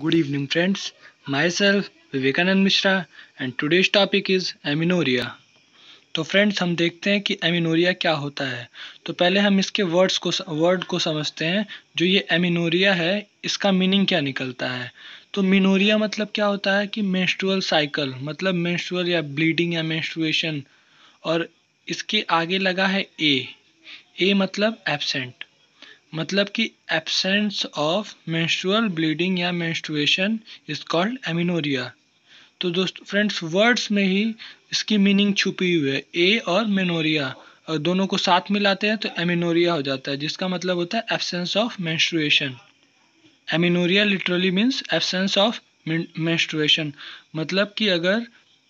Good evening, friends. Myself, Vivekanand Mishra, and today's topic is amenorrhoea. तो friends, हम देखते हैं कि एमिनोरिया क्या होता है। तो पहले हम इसके वर्ड को समझते हैं। जो ये एमिनोरिया है, इसका मीनिंग क्या निकलता है। तो मिनोरिया मतलब क्या होता है कि मेंस्ट्रुअल साइकिल, मतलब मेंस्ट्रुअल या ब्लीडिंग या मेंस्ट्रुएशन। और इसके आगे लगा है ए मतलब एब्सेंट, मतलब कि एब्सेंस ऑफ मेंस्ट्रुअल ब्लीडिंग या मेंस्ट्रुएशन इज कॉल्ड एमिनोरिया। तो दोस्त फ्रेंड्स, वर्ड्स में ही इसकी मीनिंग छुपी हुई है, ए और मेनोरिया, और दोनों को साथ मिलाते हैं तो एमिनोरिया हो जाता है, जिसका मतलब होता है absence of menstruation. Amenorrhoea literally means absence of menstruation, मतलब कि अगर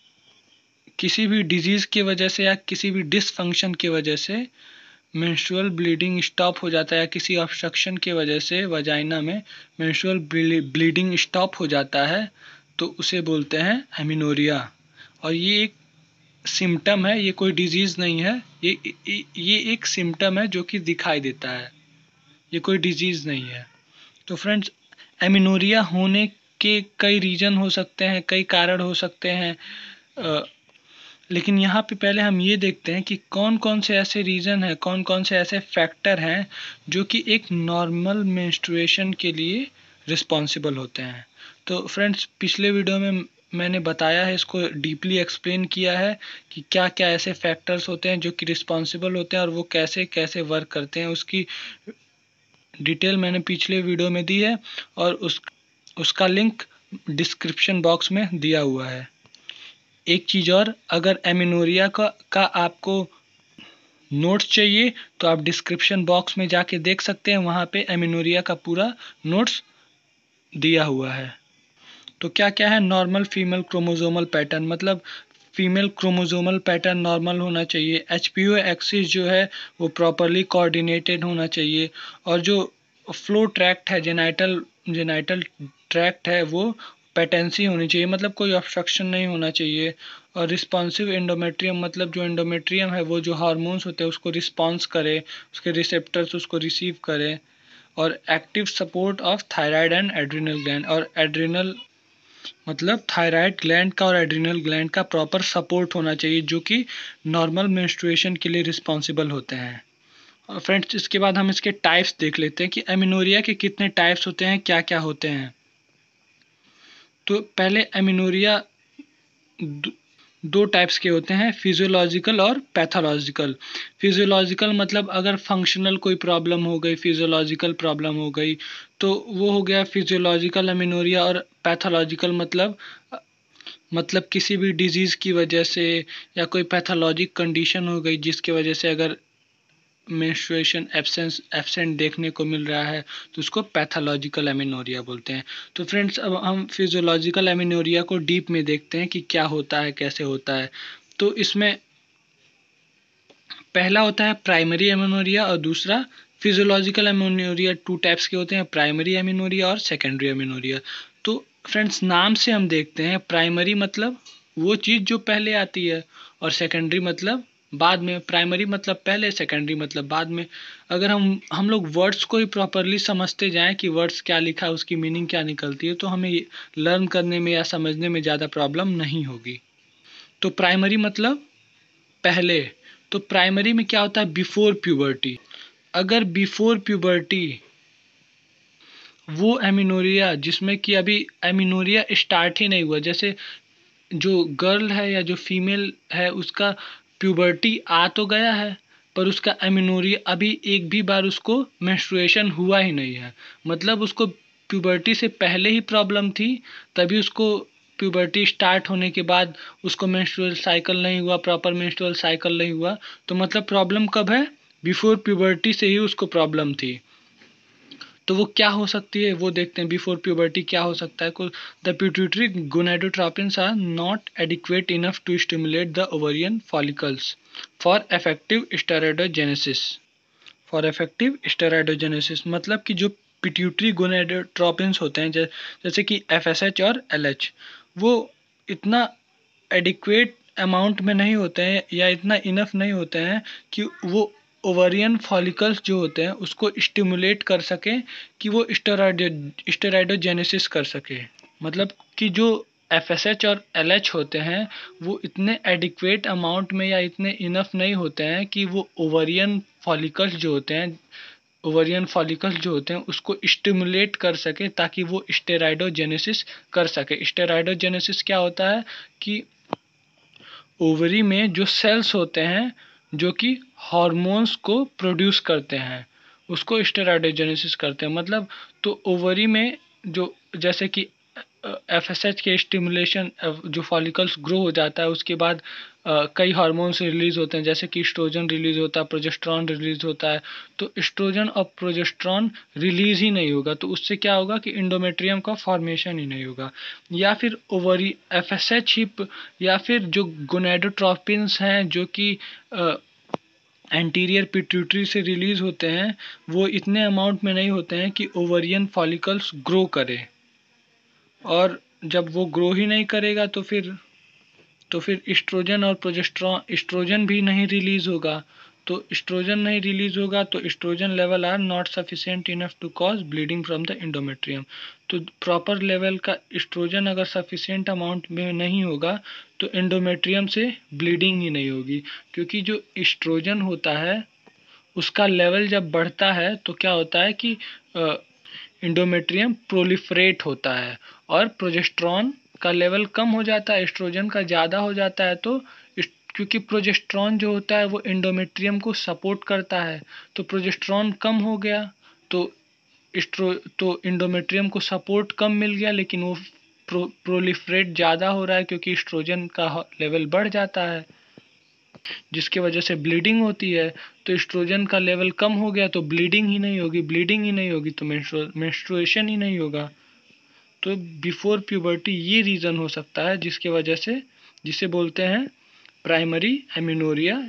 किसी भी डिजीज की वजह से या किसी भी डिसफंक्शन की वजह से मेंस्ट्रुअल ब्लीडिंग स्टॉप हो जाता है, या किसी ऑब्स्ट्रक्शन की वजह से वजाइना में मेंस्ट्रुअल ब्लीडिंग स्टॉप हो जाता है, तो उसे बोलते हैं एमिनोरिया। और ये एक सिम्टम है, ये कोई डिजीज नहीं है। ये एक सिम्टम है जो कि दिखाई देता है, ये कोई डिजीज नहीं है। तो फ्रेंड्स, एमिनोरिया होने के कई रीजन हो सकते हैं, कई कारण हो सकते हैं। लेकिन यहाँ पे पहले हम ये देखते हैं कि कौन कौन से ऐसे रीज़न हैं, कौन कौन से ऐसे फैक्टर हैं जो कि एक नॉर्मल मेंस्ट्रुएशन के लिए रिस्पॉन्सिबल होते हैं। तो फ्रेंड्स, पिछले वीडियो में मैंने बताया है, इसको डीपली एक्सप्लेन किया है कि क्या क्या ऐसे फैक्टर्स होते हैं जो कि रिस्पॉन्सिबल होते हैं और वो कैसे कैसे वर्क करते हैं। उसकी डिटेल मैंने पिछले वीडियो में दी है, और उसका लिंक डिस्क्रिप्शन बॉक्स में दिया हुआ है। एक चीज़ और, अगर एमिनोरिया का आपको नोट्स चाहिए तो आप डिस्क्रिप्शन बॉक्स में जाके देख सकते हैं, वहाँ पे एमिनोरिया का पूरा नोट्स दिया हुआ है। तो क्या क्या है नॉर्मल फीमेल क्रोमोसोमल पैटर्न, मतलब फीमेल क्रोमोसोमल पैटर्न नॉर्मल होना चाहिए। एचपीओ एक्सिस जो है वो प्रॉपरली कोऑर्डिनेटेड होना चाहिए। और जो फ्लो ट्रैक्ट है, जेनाइटल ट्रैक्ट है, वो पेटेंसी होनी चाहिए, मतलब कोई ऑब्स्ट्रक्शन नहीं होना चाहिए। और रिस्पॉन्सिव एंडोमेट्रियम, मतलब जो एंडोमेट्रियम है वो जो हार्मोन्स होते हैं उसको रिस्पॉन्स करे, उसके रिसेप्टर्स उसको रिसीव करें। और active support of thyroid and adrenal gland, और एड्रिनल मतलब थायराइड ग्लैंड का और एड्रिनल ग्लैंड का प्रॉपर सपोर्ट होना चाहिए, जो कि नॉर्मल मेंस्ट्रुएशन के लिए रिस्पॉन्सिबल होते हैं। और फ्रेंड्स, इसके बाद हम इसके टाइप्स देख लेते हैं कि एमिनोरिया के कितने टाइप्स होते हैं, क्या क्या होते हैं। तो पहले एमिनोरिया दो टाइप्स के होते हैं, फिजियोलॉजिकल और पैथोलॉजिकल। फिजियोलॉजिकल मतलब अगर फंक्शनल कोई प्रॉब्लम हो गई, फिजियोलॉजिकल प्रॉब्लम हो गई, तो वो हो गया फिजियोलॉजिकल एमिनोरिया। और पैथोलॉजिकल मतलब किसी भी डिजीज़ की वजह से या कोई पैथोलॉजिक कंडीशन हो गई जिसकी वजह से अगर मेंस्ट्रुएशन एब्सेंट देखने को मिल रहा है, तो उसको पैथोलॉजिकल एमिनोरिया बोलते हैं। तो फ्रेंड्स, अब हम फिजियोलॉजिकल एमिनोरिया को डीप में देखते हैं कि क्या होता है, कैसे होता है। तो इसमें पहला होता है प्राइमरी एमिनोरिया और दूसरा फिजियोलॉजिकल एमिनोरिया। टू टाइप्स के होते हैं, प्राइमरी एमिनोरिया और सेकेंडरी एमिनोरिया। तो फ्रेंड्स, नाम से हम देखते हैं, प्राइमरी मतलब वो चीज़ जो पहले आती है, और सेकेंडरी मतलब बाद में। प्राइमरी मतलब पहले, सेकेंडरी मतलब बाद में। अगर हम लोग वर्ड्स को ही प्रॉपरली समझते जाएं कि वर्ड्स क्या लिखा है, उसकी मीनिंग क्या निकलती है, तो हमें लर्न करने में या समझने में ज़्यादा प्रॉब्लम नहीं होगी। तो प्राइमरी मतलब पहले। तो प्राइमरी में क्या होता है, बिफोर प्यूबर्टी। अगर बिफोर प्यूबर्टी वो एमिनोरिया जिसमें कि अभी एमिनोरिया स्टार्ट ही नहीं हुआ, जैसे जो गर्ल है या जो फीमेल है उसका प्यूबर्टी आ तो गया है, पर उसका एमिनोरिया अभी एक भी बार उसको मेंस्ट्रुएशन हुआ ही नहीं है, मतलब उसको प्यूबर्टी से पहले ही प्रॉब्लम थी, तभी उसको प्यूबर्टी स्टार्ट होने के बाद उसको मेंस्ट्रुअल साइकिल नहीं हुआ, प्रॉपर मेंस्ट्रुअल साइकिल नहीं हुआ। तो मतलब प्रॉब्लम कब है, बिफोर प्यूबर्टी से ही उसको प्रॉब्लम थी। तो वो क्या हो सकती है वो देखते हैं, बिफोर प्यूबर्टी क्या हो सकता है। The pituitary gonadotropins are not adequate enough to stimulate the ovarian follicles for effective steroidogenesis. मतलब कि जो पिट्यूटरी गोनाडोट्रोपिन्स होते हैं, जैसे कि एफएसएच और एलएच, वो इतना एडिक्वेट अमाउंट में नहीं होते हैं या इतना इनफ नहीं होते हैं कि वो ओवरियन फॉलिकल्स जो होते हैं उसको स्टिमुलेट कर सके कि वो स्टेरॉइडोजेनेसिस कर सके। मतलब कि जो एफएसएच और एलएच होते हैं वो इतने एडिक्वेट अमाउंट में या इतने इनफ नहीं होते हैं कि वो ओवरियन फॉलिकल्स जो होते हैं उसको स्टिमुलेट कर सके ताकि वो स्टेरॉइडोजेनेसिस कर सके। स्टेरॉइडोजेनेसिस क्या होता है कि ओवरी में जो सेल्स होते हैं जो कि हार्मोन्स को प्रोड्यूस करते हैं उसको स्टेरॉइडोजेनेसिस करते हैं। मतलब तो ओवरी में जो जैसे कि एफएसएच के स्टिमुलेशन जो फॉलिकल्स ग्रो हो जाता है उसके बाद कई हार्मोन्स रिलीज होते हैं जैसे कि एस्ट्रोजन रिलीज होता है, प्रोजेस्टेरॉन रिलीज होता है। तो एस्ट्रोजन और प्रोजेस्टेरॉन रिलीज ही नहीं होगा तो उससे क्या होगा कि इंडोमेट्रियम का फॉर्मेशन ही नहीं होगा। या फिर ओवरी एफएसएच ही या फिर जो गोनेडोट्रोपिन्स हैं जो कि एंटीरियर पिट्यूटरी से रिलीज होते हैं वो इतने अमाउंट में नहीं होते हैं कि ओवरियन फॉलिकल्स ग्रो करे। और जब वो ग्रो ही नहीं करेगा तो फिर एस्ट्रोजन और प्रोजेस्टेरॉन एस्ट्रोजन भी नहीं रिलीज होगा। तो एस्ट्रोजन नहीं रिलीज होगा तो oestrogen level are not sufficient enough to cause bleeding from the endometrium. तो प्रॉपर लेवल का एस्ट्रोजन अगर सफिशिएंट अमाउंट में नहीं होगा तो इंडोमेट्रियम से ब्लीडिंग ही नहीं होगी। क्योंकि जो एस्ट्रोजन होता है उसका लेवल जब बढ़ता है तो क्या होता है कि इंडोमेट्रियम प्रोलिफरेट होता है और प्रोजेस्टेरॉन का लेवल कम हो जाता है, एस्ट्रोजन का ज़्यादा हो जाता है। तो क्योंकि प्रोजेस्टेरॉन जो होता है वो इंडोमेट्रियम को सपोर्ट करता है तो प्रोजेस्टेरॉन कम हो गया तो तो इंडोमेट्रियम को सपोर्ट कम मिल गया लेकिन वो प्रोलिफरेट ज़्यादा हो रहा है क्योंकि एस्ट्रोजन का लेवल बढ़ जाता है जिसकी वजह से ब्लीडिंग होती है। तो एस्ट्रोजन का लेवल कम हो गया तो ब्लीडिंग ही नहीं होगी, ब्लीडिंग ही नहीं होगी तो मेंस्ट्रुएशन ही नहीं होगा। तो बिफोर प्यूबर्टी ये रीज़न हो सकता है जिसके वजह से जिसे बोलते हैं प्राइमरी एमिनोरिया।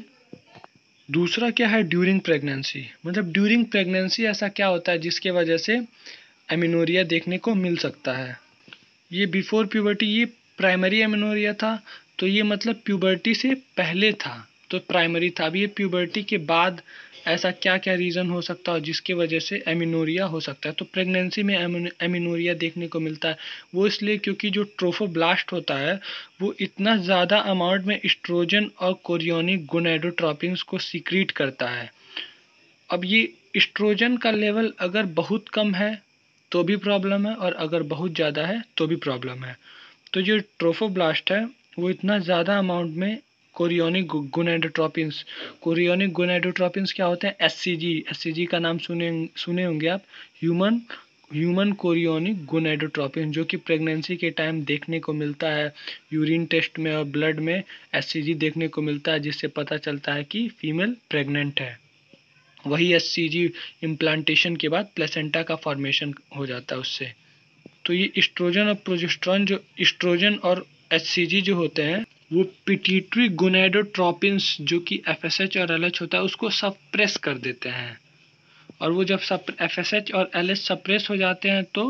दूसरा क्या है ड्यूरिंग प्रेगनेंसी। मतलब ड्यूरिंग प्रेगनेंसी ऐसा क्या होता है जिसके वजह से एमिनोरिया देखने को मिल सकता है। ये बिफोर प्यूबर्टी ये प्राइमरी एमिनोरिया था तो ये मतलब प्यूबर्टी से पहले था तो प्राइमरी था। अब ये प्यूबर्टी के बाद ऐसा क्या क्या रीज़न हो सकता है जिसकी वजह से एमिनोरिया हो सकता है। तो प्रेगनेंसी में एमिनोरिया देखने को मिलता है वो इसलिए क्योंकि जो ट्रोफोब्लास्ट होता है वो इतना ज़्यादा अमाउंट में एस्ट्रोजन और कोरियोनिक गोनेडोट्रोपिन्स को सीक्रेट करता है। अब ये एस्ट्रोजन का लेवल अगर बहुत कम है तो भी प्रॉब्लम है और अगर बहुत ज़्यादा है तो भी प्रॉब्लम है। तो जो ट्रोफोब्लास्ट है वो इतना ज़्यादा अमाउंट में कोरियोनिक गोनेडोट्रोपिन्स कोरियोनिक गोनेडोट्रोपिन्स क्या होते हैं एससीजी का नाम सुने होंगे आप। ह्यूमन कोरियोनिक गोनेडोट्रोपिन जो कि प्रेगनेंसी के टाइम देखने को मिलता है। यूरिन टेस्ट में और ब्लड में एससीजी देखने को मिलता है जिससे पता चलता है कि फीमेल प्रेग्नेंट है। वही एससीजी इम्प्लांटेशन के बाद प्लेसेंटा का फॉर्मेशन हो जाता है उससे। तो ये एस्ट्रोजन और प्रोजेस्टेरॉन जो एस्ट्रोजन और एचसीजी जो होते हैं वो पिट्यूटरी गोनेडोट्रोपिन्स जो कि एफएसएच और एलएच होता है उसको सप्रेस कर देते हैं। और वो जब एफएसएच और एलएच सप्रेस हो जाते हैं तो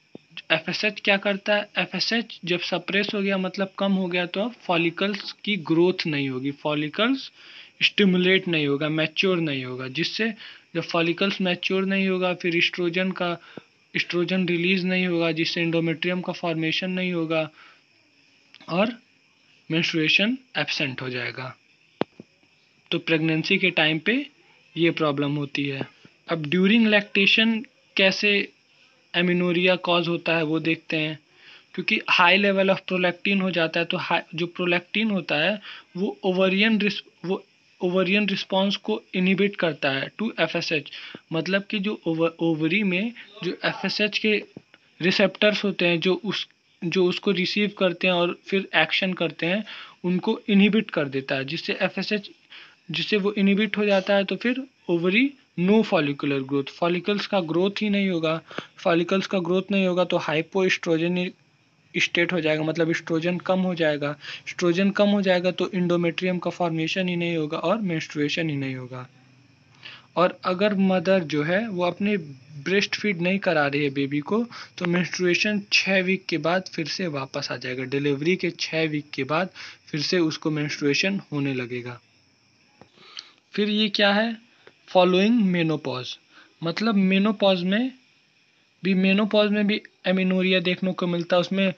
एफएसएच क्या करता है एफएसएच जब सप्रेस हो गया मतलब कम हो गया तो अब फॉलिकल्स की ग्रोथ नहीं होगी, फॉलिकल्स स्टिमुलेट नहीं होगा, मैच्योर नहीं होगा। जिससे जब फॉलिकल्स मैच्योर नहीं होगा फिर एस्ट्रोजन रिलीज नहीं होगा जिससे इंडोमेट्रियम का फॉर्मेशन नहीं होगा और मेंस्ट्रुएशन एब्सेंट हो जाएगा। तो प्रेगनेंसी के टाइम पे ये प्रॉब्लम होती है। अब ड्यूरिंग लैक्टेशन कैसे एमिनोरिया कॉज होता है वो देखते हैं। क्योंकि हाई लेवल ऑफ प्रोलैक्टिन हो जाता है तो जो प्रोलैक्टिन होता है वो ओवरियन रिस्पॉन्स को इनहिबिट करता है टू एफएसएच। मतलब कि जो ओवरी में जो एफएसएच के रिसेप्टर्स होते हैं जो उसको रिसीव करते हैं और फिर एक्शन करते हैं उनको इनहिबिट कर देता है जिससे वो इनहिबिट हो जाता है। तो फिर ovary no follicular growth, follicles का ग्रोथ ही नहीं होगा। फॉलिकल्स का ग्रोथ नहीं होगा तो हाइपोएस्ट्रोजन स्टेट हो जाएगा मतलब एस्ट्रोजन कम हो जाएगा। एस्ट्रोजन कम हो जाएगा तो इंडोमेट्रियम का फॉर्मेशन ही नहीं होगा और मेंस्ट्रुएशन ही नहीं होगा। और अगर मदर जो है वो अपने ब्रेस्ट फीड नहीं करा रही है बेबी को तो मेंस्ट्रुएशन 6 वीक के बाद फिर से वापस आ जाएगा। डिलीवरी के 6 वीक के बाद फिर से उसको मेंस्ट्रुएशन होने लगेगा। फिर ये क्या है फॉलोइंग मेनोपॉज, मतलब मेनोपॉज में भी एमिनोरिया देखने को मिलता है। उसमें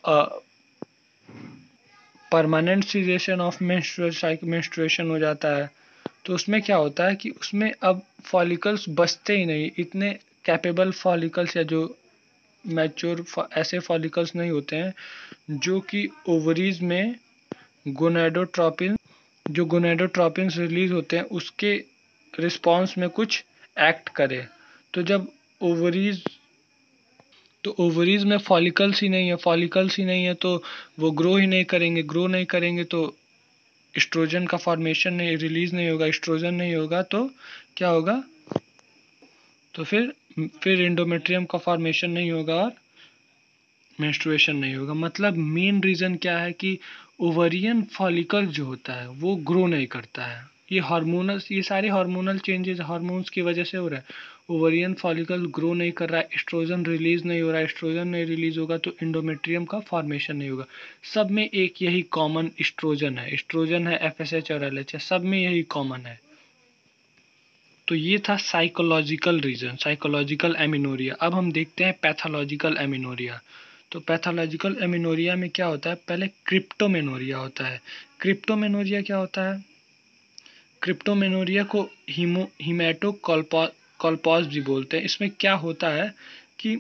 परमानेंट सीजेशन ऑफ मेंस्ट्रुएशन हो जाता है। तो उसमें क्या होता है कि उसमें अब फॉलिकल्स बचते ही नहीं, इतने कैपेबल फॉलिकल्स या जो मैच्योर ऐसे फॉलिकल्स नहीं होते हैं जो कि ओवरीज में गोनेडोट्रोपिन जो गोनेडोट्रोपिन रिलीज होते हैं उसके रिस्पॉन्स में कुछ एक्ट करे। तो जब ओवरीज तो ओवरीज में फॉलिकल्स ही नहीं है तो वो ग्रो नहीं करेंगे तो एस्ट्रोजन का फॉर्मेशन नहीं, रिलीज नहीं होगा, एस्ट्रोजन नहीं होगा तो क्या होगा, तो फिर एंडोमेट्रियम का फॉर्मेशन नहीं होगा और मेंस्ट्रुएशन नहीं होगा। मतलब मेन रीजन क्या है कि ओवरियन फॉलिकल जो होता है वो ग्रो नहीं करता है। ये सारे हार्मोनल चेंजेस हार्मोन्स की वजह से हो रहा है। ओवरियन फॉलिकल ग्रो नहीं कर रहा है, एस्ट्रोजन रिलीज नहीं हो रहा है, एस्ट्रोजन नहीं रिलीज होगा तो एंडोमेट्रियम का फॉर्मेशन नहीं होगा। सब में एक यही कॉमन एस्ट्रोजन है, एफएसएच और एलएचएस, सब में यही कॉमन है। तो ये था साइकोलॉजिकल रीजन, साइकोलॉजिकल एमिनोरिया। अब हम देखते हैं पैथोलॉजिकल एमिनोरिया। तो पैथोलॉजिकल एमिनोरिया में क्या होता है, पहले क्रिप्टोमेनोरिया होता है। क्रिप्टोमेनोरिया क्या होता है, क्रिप्टोमेनोरिया को हिमेटोकॉल्पॉज भी बोलते हैं। इसमें क्या होता है कि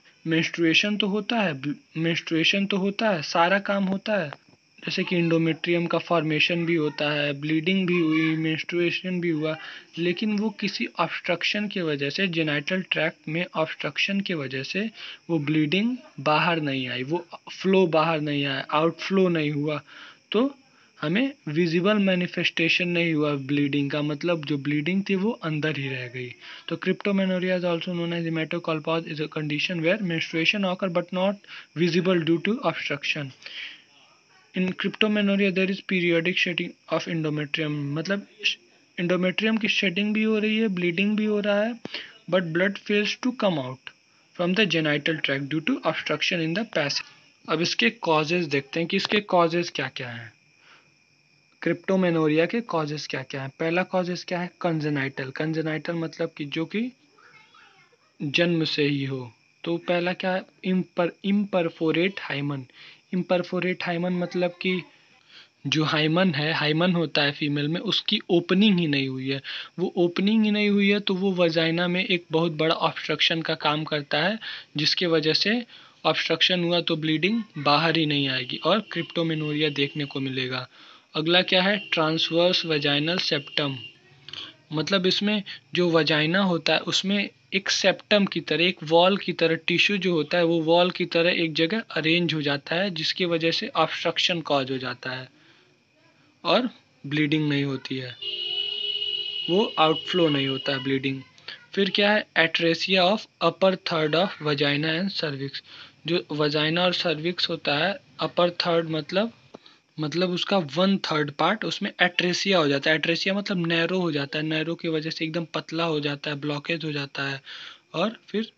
मेंस्ट्रुएशन तो होता है, सारा काम होता है, जैसे कि इंडोमेट्रियम का फॉर्मेशन भी होता है, ब्लीडिंग भी हुई, मेंस्ट्रुएशन भी हुआ, लेकिन वो किसी ऑब्स्ट्रक्शन की वजह से, जेनाइटल ट्रैक्ट में ऑब्स्ट्रक्शन की वजह से वो ब्लीडिंग बाहर नहीं आई, वो फ्लो बाहर नहीं आया, आउटफ्लो नहीं हुआ, तो हमें विजिबल मैनिफेस्टेशन नहीं हुआ ब्लीडिंग का, मतलब जो ब्लीडिंग थी वो अंदर ही रह गई। तो cryptomenorrhoea is also known as haematocolpos is a condition where menstruation occur but not visible due to obstruction. In cryptomenorrhoea there is periodic shedding of endometrium, मतलब इंडोमेट्रियम की शेडिंग भी हो रही है, ब्लीडिंग भी हो रहा है, but blood fails to come out from the genital tract due to obstruction in the passage. अब इसके कॉजेज देखते हैं कि इसके कॉजेज क्या क्या हैं। क्रिप्टोमेनोरिया के कॉजेज क्या क्या है। पहला कॉजेज क्या है, कंजेनाइटल मतलब कि जो कि जन्म से ही हो। तो पहला क्या है, इम्परफोरेट हाइमन। इम्परफोरेट हाइमन मतलब कि जो हाइमन होता है फीमेल में, उसकी ओपनिंग ही नहीं हुई है। वो ओपनिंग ही नहीं हुई है तो वो वजाइना में एक बहुत बड़ा ऑब्स्ट्रक्शन का काम करता है, जिसके वजह से ऑब्स्ट्रक्शन हुआ तो ब्लीडिंग बाहर ही नहीं आएगी और क्रिप्टोमेनोरिया देखने को मिलेगा। अगला क्या है, ट्रांसवर्स वजाइनल सेप्टम, मतलब इसमें जो वजाइना होता है उसमें एक सेप्टम की तरह, एक वॉल की तरह टिश्यू जो होता है वो वॉल की तरह एक जगह अरेंज हो जाता है, जिसकी वजह से ऑब्स्ट्रक्शन कॉज हो जाता है और ब्लीडिंग नहीं होती है, वो आउटफ्लो नहीं होता है ब्लीडिंग। फिर क्या है, atresia of upper third of vagina and cervix. जो वजाइना और सर्विक्स होता है, अपर थर्ड मतलब उसका 1/3 पार्ट उसमें एट्रेसिया हो जाता है। एट्रेसिया मतलब नैरो हो जाता है, नैरो की वजह से एकदम पतला हो जाता है, ब्लॉकेज हो जाता है और फिर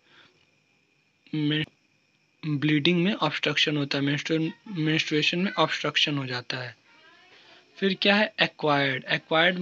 ब्लीडिंग में ऑब्स्ट्रक्शन होता है, मेंस्ट्रुएशन में ऑब्स्ट्रक्शन हो जाता है। फिर क्या है, एक्वायर्ड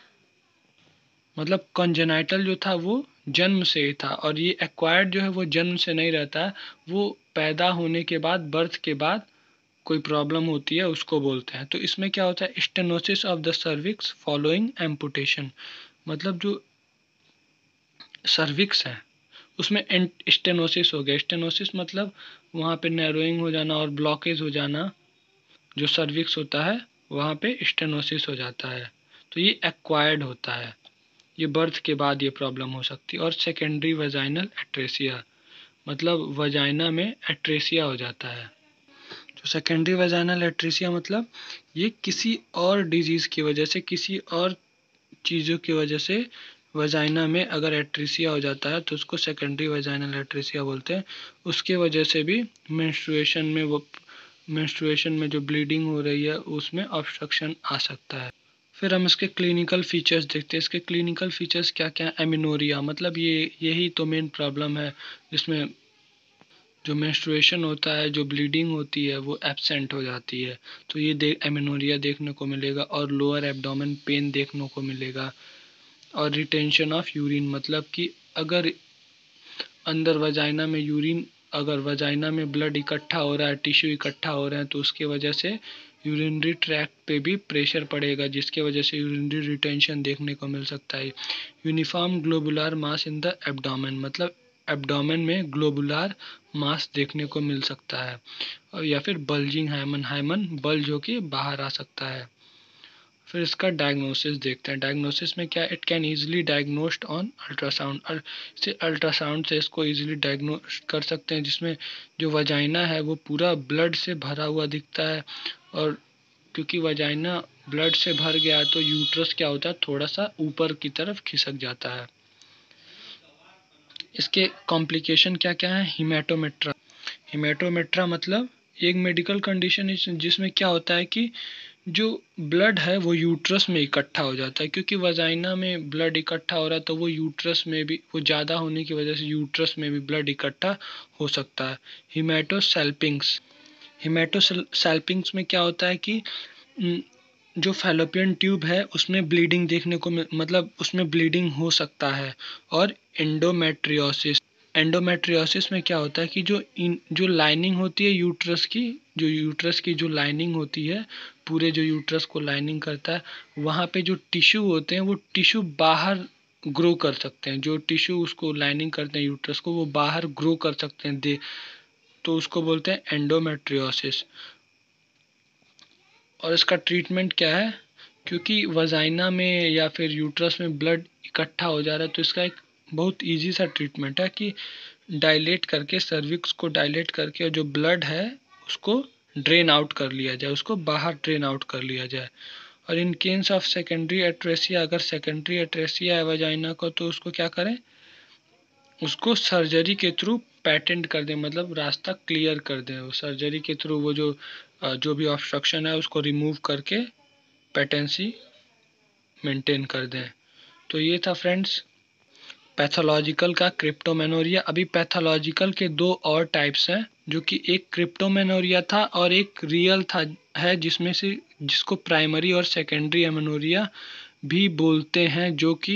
मतलब कॉन्जेनाइटल जो था वो जन्म से ही था, और ये एक्वायर्ड जो है वो जन्म से नहीं रहता है, वो पैदा होने के बाद, बर्थ के बाद कोई प्रॉब्लम होती है उसको बोलते हैं। तो इसमें क्या होता है, stenosis of the cervix following amputation, मतलब जो सर्विक्स है उसमें स्टेनोसिस हो गया। स्टेनोसिस मतलब वहाँ पे नैरोइंग हो जाना और ब्लॉकेज हो जाना, जो सर्विक्स होता है वहाँ पे स्टेनोसिस हो जाता है, तो ये एक्वायर्ड होता है, ये बर्थ के बाद ये प्रॉब्लम हो सकती है। और सेकेंडरी वजाइनल एट्रेसिया, मतलब वजाइना में एट्रेसिया हो जाता है। जो सेकेंडरी वजाइनल एट्रेसिया मतलब ये किसी और डिजीज़ की वजह से, किसी और चीज़ों की वजह से वजाइना में अगर एट्रेसिया हो जाता है तो उसको सेकेंडरी वजाइनल एट्रेसिया बोलते हैं। उसके वजह से भी मेंस्ट्रुएशन में जो ब्लीडिंग हो रही है उसमें ऑब्स्ट्रक्शन आ सकता है। फिर हम इसके क्लिनिकल फीचर्स देखते हैं। इसके क्लिनिकल फीचर्स क्या क्या है, एमिनोरिया मतलब यही तो मेन प्रॉब्लम है, जिसमें जो मेंस्ट्रुएशन होता है, जो ब्लीडिंग होती है वो एब्सेंट हो जाती है, तो ये एमिनोरिया देखने को मिलेगा। और लोअर एब्डोमेन पेन देखने को मिलेगा। और रिटेंशन ऑफ यूरिन मतलब कि अगर अंदर वजाइना में यूरिन, अगर वजाइना में ब्लड इकट्ठा हो रहा है, टिश्यू इकट्ठा हो रहे हैं, तो उसके वजह से यूरिनरी ट्रैक्ट पे भी प्रेशर पड़ेगा, जिसके वजह से यूरिनरी रिटेंशन देखने को मिल सकता है। Uniform globular mass in the abdomen मतलब एब्डोमेन में ग्लोबुलर मास देखने को मिल सकता है। और या फिर बल्जिंग हाइमन, हाइमन बल्ज होके बाहर आ सकता है। फिर इसका डायग्नोसिस देखते हैं। डायग्नोसिस में क्या, it can easily diagnosed on ultrasound, और इसे अल्ट्रासाउंड से इसको इजीली डायग्नोस कर सकते हैं, जिसमें जो वजाइना है वो पूरा ब्लड से भरा हुआ दिखता है। और क्योंकि वजाइना ब्लड से भर गया तो यूट्रस क्या होता है, थोड़ा सा ऊपर की तरफ खिसक जाता है। इसके कॉम्प्लिकेशन क्या क्या है। हिमेटोमेट्रा, हिमेटोमेट्रा मतलब एक मेडिकल कंडीशन जिसमें क्या होता है कि जो ब्लड है वो यूट्रस में इकट्ठा हो जाता है, क्योंकि वजाइना में ब्लड इकट्ठा हो रहा है तो वो यूट्रस में भी, वो ज़्यादा होने की वजह से यूट्रस में भी ब्लड इकट्ठा हो सकता है। हिमेटोसैल्पिंग्स, हिमेटोसैल्पिंग्स में क्या होता है कि जो फैलोपियन ट्यूब है उसमें ब्लीडिंग देखने को मतलब उसमें ब्लीडिंग हो सकता है। और एंडोमेट्रियोसिस, एंडोमेट्रियोसिस में क्या होता है कि जो लाइनिंग होती है यूट्रस की, जो यूट्रस की जो लाइनिंग होती है, पूरे जो यूट्रस को लाइनिंग करता है, वहाँ पे जो टिश्यू होते हैं वो टिश्यू बाहर ग्रो कर सकते हैं। जो टिश्यू उसको लाइनिंग करते हैं यूट्रस को, वो बाहर ग्रो कर सकते हैं तो उसको बोलते हैं एंडोमेट्रियोसिस। और इसका ट्रीटमेंट क्या है, क्योंकि वजाइना में या फिर यूट्रस में ब्लड इकट्ठा हो जा रहा है तो इसका एक बहुत इजी सा ट्रीटमेंट है कि डायलेट करके, सर्विक्स को डायलेट करके, और जो ब्लड है उसको ड्रेन आउट कर लिया जाए, उसको बाहर ड्रेन आउट कर लिया जाए। और in case of secondary atresia, अगर सेकेंडरी एट्रेसिया है वजाइना को, तो उसको क्या करें, उसको सर्जरी के थ्रू पेटेंट कर दें, मतलब रास्ता क्लियर कर दें। वो सर्जरी के थ्रू वो जो भी ऑब्स्ट्रक्शन है उसको रिमूव करके पेटेंसी मेंटेन कर दें। तो ये था फ्रेंड्स पैथोलॉजिकल का क्रिप्टोमेनोरिया। अभी पैथोलॉजिकल के दो और टाइप्स हैं, जो कि एक क्रिप्टोमेनोरिया था और एक रियल था है, जिसमें से जिसको प्राइमरी और सेकेंडरी एमेनोरिया भी बोलते हैं,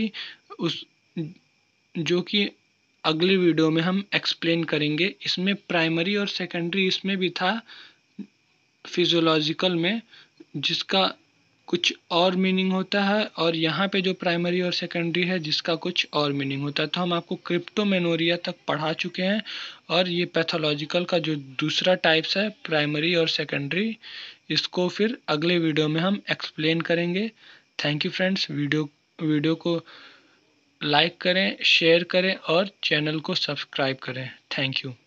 जो कि अगली वीडियो में हम एक्सप्लेन करेंगे। इसमें प्राइमरी और सेकेंडरी इसमें भी था फिजियोलॉजिकल में, जिसका कुछ और मीनिंग होता है, और यहाँ पे जो प्राइमरी और सेकेंडरी है जिसका कुछ और मीनिंग होता है। तो हम आपको क्रिप्टोमेनोरिया तक पढ़ा चुके हैं, और ये पैथोलॉजिकल का जो दूसरा टाइप्स है प्राइमरी और सेकेंडरी, इसको फिर अगले वीडियो में हम एक्सप्लेन करेंगे। थैंक यू फ्रेंड्स, वीडियो को लाइक करें, शेयर करें और चैनल को सब्सक्राइब करें। Thank you.